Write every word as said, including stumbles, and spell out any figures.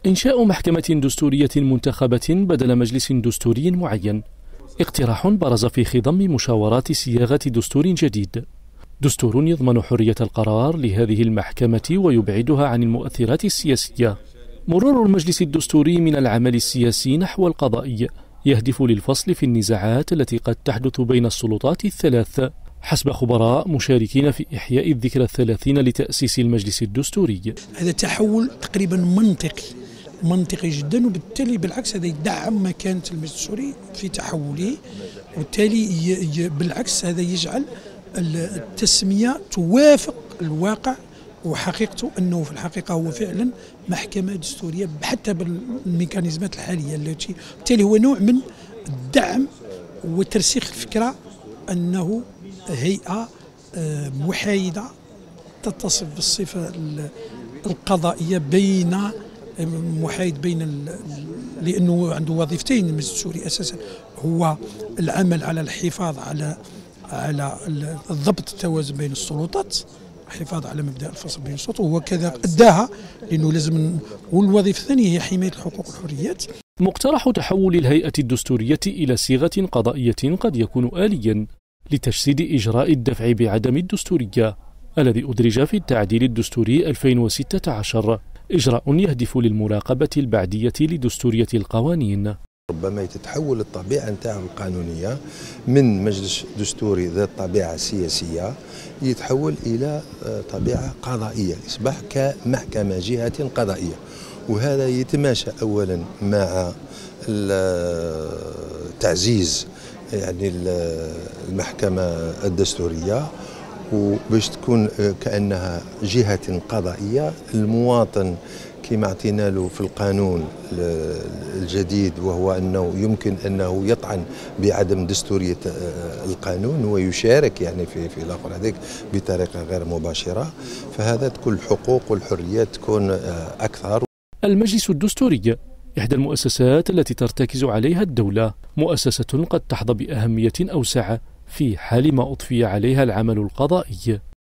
إنشاء محكمة دستورية منتخبة بدل مجلس دستوري معين اقتراح برز في خضم مشاورات صياغة دستور جديد، دستور يضمن حرية القرار لهذه المحكمة ويبعدها عن المؤثرات السياسية. مرور المجلس الدستوري من العمل السياسي نحو القضائي يهدف للفصل في النزاعات التي قد تحدث بين السلطات الثلاث، حسب خبراء مشاركين في إحياء الذكرى الثلاثين لتأسيس المجلس الدستوري. هذا تحول تقريبا منطقي منطقي جدا، وبالتالي بالعكس هذا يدعم مكانة المجلس الدستوري في تحوله، وبالتالي بالعكس هذا يجعل التسمية توافق الواقع وحقيقته، أنه في الحقيقة هو فعلا محكمة دستورية حتى بالميكانيزمات الحالية التي بالتالي هو نوع من الدعم وترسيخ الفكرة أنه هيئة محايدة تتصف بالصفة القضائية، بين محايد بين لأنه عنده وظيفتين. المجلس الدستوري أساسا هو العمل على الحفاظ على على الضبط التوازن بين السلطات، الحفاظ على مبدأ الفصل بين السلطات، وهو كذا أداها لأنه لازم. والوظيفة الثانية هي حماية الحقوق والحريات. مقترح تحول الهيئة الدستورية إلى صيغة قضائية قد يكون آليا لتجسيد إجراء الدفع بعدم الدستورية الذي أدرج في التعديل الدستوري ألفين وستة عشر، إجراء يهدف للمراقبة البعدية لدستورية القوانين. ربما تتحول الطبيعة نتاعو القانونية من مجلس دستوري ذات طبيعة سياسية يتحول إلى طبيعة قضائية، يصبح كمحكمة جهة قضائية، وهذا يتماشى أولا مع تعزيز يعني المحكمة الدستورية، وباش تكون كأنها جهة قضائية. المواطن كما اعطينا له في القانون الجديد، وهو أنه يمكن أنه يطعن بعدم دستورية القانون ويشارك يعني في في الآخر هذيك بطريقة غير مباشرة، فهذا تكون الحقوق والحريات تكون أكثر. المجلس الدستوري إحدى المؤسسات التي ترتكز عليها الدولة، مؤسسة قد تحظى بأهمية أوسع في حال ما أضفي عليها العمل القضائي.